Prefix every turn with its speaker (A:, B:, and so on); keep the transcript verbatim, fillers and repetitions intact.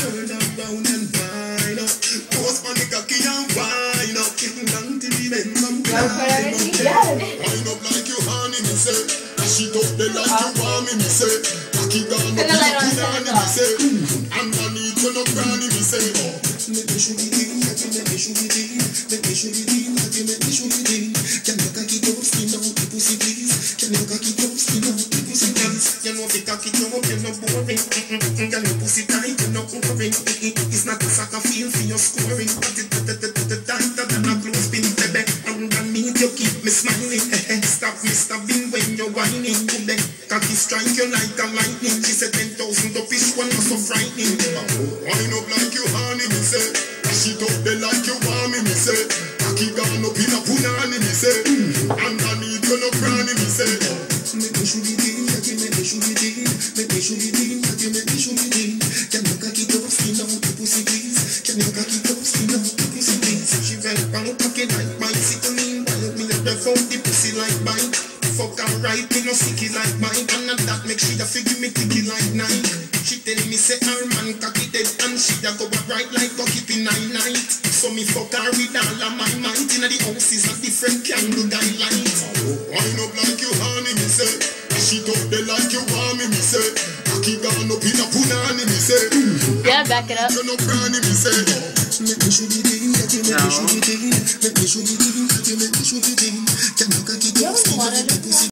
A: turn around and wind up. Post on the cocky and wind up. Down to the bend, I'm climbing up. Wind up like you honey, me say. She talk the like you want me, me say. Cocky gone up in a punani, me say. Underneath you no granny, me say. Make me show it in, make me show it in, make me show it in, make me show it in. Can you cocky up, skin out the pussy please? Can you cocky up, skin out the pussy please? You know the cocky up, you're not boring. Can you pussy tight, you're not boring. It's not a soccer field for your scoring. But it tighter than a clothespin, baby. Underneath you keep me smiling. Stop me stopping when you're whining. Cocky strike you like a lightning. She said ten thousand the fish one was so frightening. Wind up like you honey, me say. She talk the like you want me, me say. Cocky gone up in a punani, me say. Underneath you no cranny, me say. Make me show it in, make me show it in, make me show it in, make me show it in. Can you cocky up, skin out the pussy please? Can you cocky up, skin out the pussy please? She went round cocky like bicycle, while me up the phone the pussy like bike. Fuck her right, me no sicky like mine. And not that make she da figure me ticky like Nike. She tell me say her man cocky dead and she da go right like cocky pin nine night. So me fuck her with all of my might. Inna the house is a different candle guy light. Wind up like you honey, me say. She talk the like you want me, me say. Cocky gone up in a punani, me say.
B: Yeah, back it up.
A: You no cranny, me say. Make me show it in, make me show it in, make me show it in, make me show it in. Can you cocky up, skin out the pussy?